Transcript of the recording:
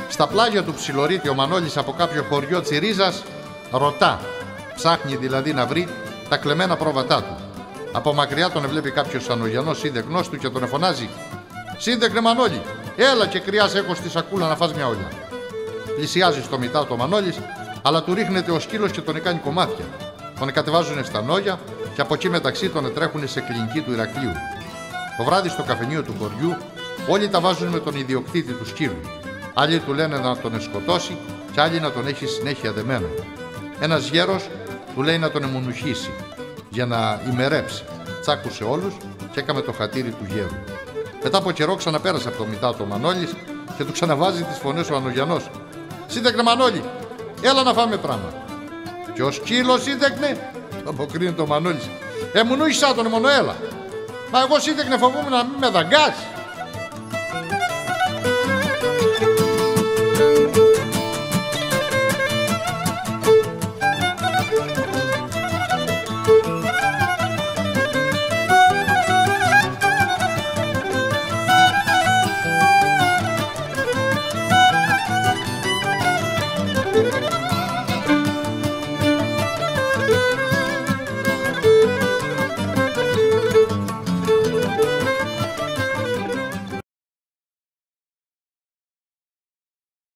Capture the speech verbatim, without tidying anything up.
Στα πλάγια του Ψιλορίτη ο Μανώλης από κάποιο χωριό Τσιρίζας ρωτά. Ψάχνει δηλαδή να βρει τα κλεμμένα πρόβατά του. Από μακριά τον βλέπει κάποιος ανογιανός σύντεκνός του και τον εφωνάζει. «Σύντεκνε Μανώλη, έλα και κρυάς, έχω στη σακούλα να φας μια όλια». Πλησιάζει στο μητά το Μανώλης, αλλά του ρίχνεται ο σκύλος και τον κάνει κομμάτια. Τον κατεβάζουν στα νόγια και από εκεί μεταξύ τον τρέχουν σε κλινική του Ηρακλείου. Το βράδυ στο καφενείο του χωριού όλοι τα βάζουν με τον ιδιοκτήτη του σκύλου. Άλλοι του λένε να τον σκοτώσει και άλλοι να τον έχει συνέχεια δεμένο. Ένας γέρος του λέει να τον αιμονουχίσει για να ημερέψει. Τσάκουσε όλους και έκαμε το χατήρι του γέρου. Μετά από καιρό ξαναπέρασε από το μητά του Μανώλης και του ξαναβάζει τις φωνές ο Ανογιανός. «Σύντεκνε Μανώλη, έλα να φάμε πράγμα». «Και ο σκύλος σύντεκνε», αποκρίνεται ο Μανώλης. «Ε, μου νούχισα τον μόνο, έλα». «Μα εγώ σύντεκνε φοβούμαι να μην με δαγκάσει».